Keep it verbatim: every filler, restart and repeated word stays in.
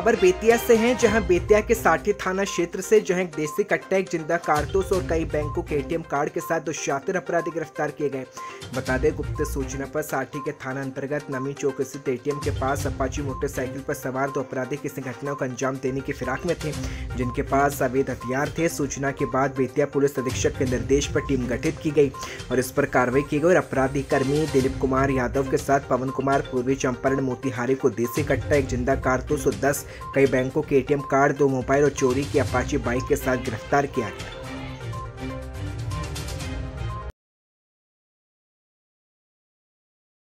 खबर बेतिया से है, जहां बेतिया के साठी थाना क्षेत्र से जो है देसी कट्टा, एक जिंदा कारतूस और कई बैंकों के एटीएम कार्ड के साथ दो शातिर अपराधी गिरफ्तार किए गए। बता दें, गुप्त सूचना पर साठी के थाना अंतर्गत नमी चौक स्थित एटीएम के पास अपाची मोटरसाइकिल पर सवार दो अपराधी किसी घटना को अंजाम देने की फिराक में थे, जिनके पास अवैध हथियार थे। सूचना के बाद बेतिया पुलिस अधीक्षक के निर्देश पर टीम गठित की गई और इस पर कार्रवाई की गई और अपराधी कर्मी दिलीप कुमार यादव के साथ पवन कुमार, पूर्वी चंपारण मोतिहारी को देसी कट्टा, एक जिंदा कारतूस और दस कई बैंकों के एटीएम कार्ड, दो मोबाइल और चोरी की अपाची बाइक के साथ गिरफ्तार किया गया।